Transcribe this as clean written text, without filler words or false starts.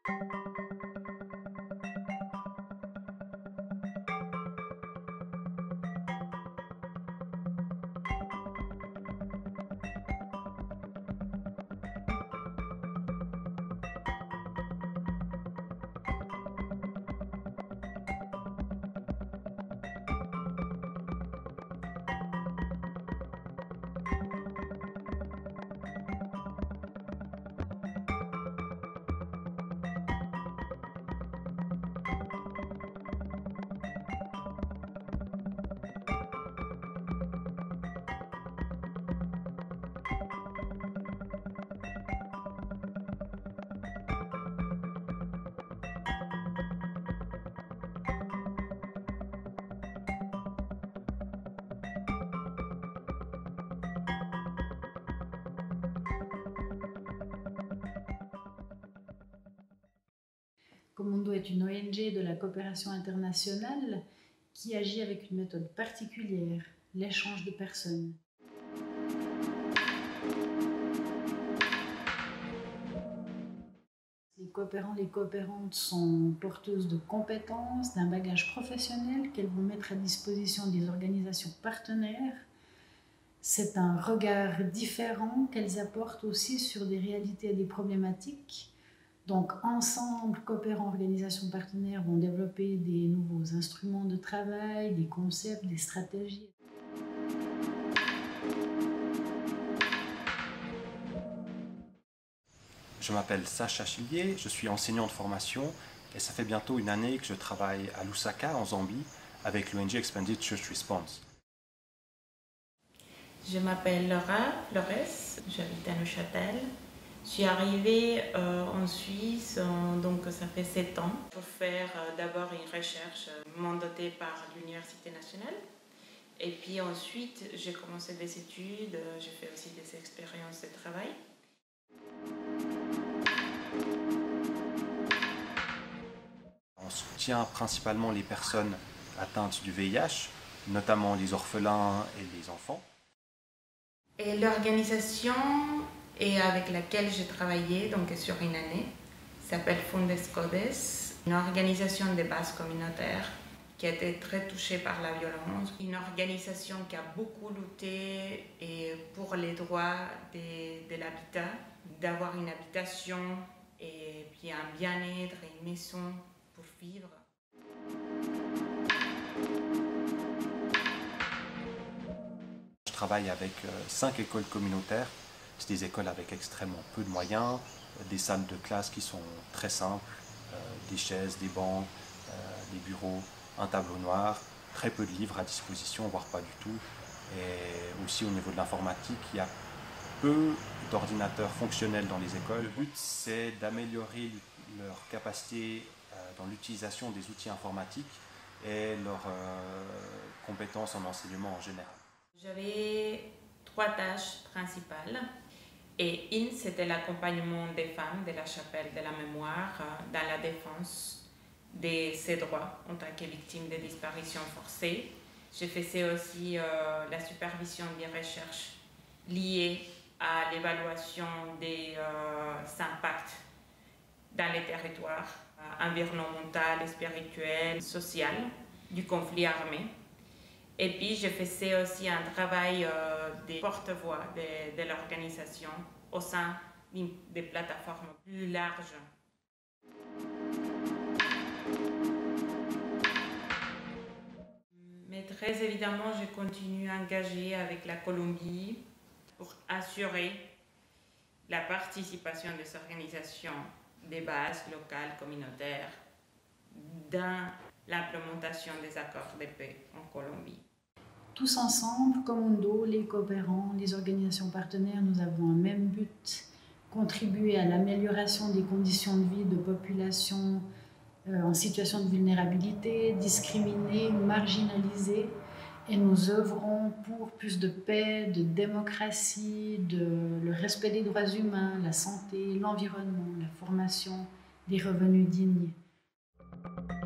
Comundo est une ONG de la coopération internationale qui agit avec une méthode particulière, l'échange de personnes. Les coopérants, les coopérantes sont porteuses de compétences, d'un bagage professionnel qu'elles vont mettre à disposition des organisations partenaires. C'est un regard différent qu'elles apportent aussi sur des réalités et des problématiques. Donc ensemble, coopérants, organisations partenaires vont développer des nouveaux instruments de travail, des concepts, des stratégies. Je m'appelle Sacha Chillier, je suis enseignant de formation et ça fait bientôt une année que je travaille à Lusaka, en Zambie, avec l'ONG Expanded Church Response. Je m'appelle Laura Flores, j'habite à Neuchâtel. Je suis arrivée en Suisse, donc ça fait 7 ans, pour faire d'abord une recherche mandatée par l'Université nationale. Et puis ensuite, j'ai commencé des études, j'ai fait aussi des expériences de travail. On soutient principalement les personnes atteintes du VIH, notamment les orphelins et les enfants. Et l'organisation et avec laquelle j'ai travaillé donc sur une année s'appelle Fundes Codes, une organisation de base communautaire qui a été très touchée par la violence, une organisation qui a beaucoup lutté pour les droits de l'habitat, d'avoir une habitation et puis un bien-être et une maison pour vivre. Je travaille avec 5 écoles communautaires. C'est des écoles avec extrêmement peu de moyens, des salles de classe qui sont très simples, des chaises, des bancs, des bureaux, un tableau noir, très peu de livres à disposition, voire pas du tout. Et aussi au niveau de l'informatique, il y a peu d'ordinateurs fonctionnels dans les écoles. Le but, c'est d'améliorer leur capacité dans l'utilisation des outils informatiques et leurs compétences en enseignement en général. J'avais 3 tâches principales. Et une, c'était l'accompagnement des femmes de la chapelle de la mémoire dans la défense de ses droits en tant que victimes de disparitions forcées. Je faisais aussi la supervision des recherches liées à l'évaluation des impacts dans les territoires environnemental, spirituel, social du conflit armé. Et puis, je faisais aussi un travail de porte-voix de l'organisation au sein des plateformes plus larges. Mais très évidemment, je continue à engager avec la Colombie pour assurer la participation des organisations de base locales, communautaires, dans l'implémentation des accords de paix en Colombie. Tous ensemble, Comundo, les coopérants, les organisations partenaires, nous avons un même but, contribuer à l'amélioration des conditions de vie de populations en situation de vulnérabilité, discriminées, marginalisées, et nous œuvrons pour plus de paix, de démocratie, le respect des droits humains, la santé, l'environnement, la formation, des revenus dignes.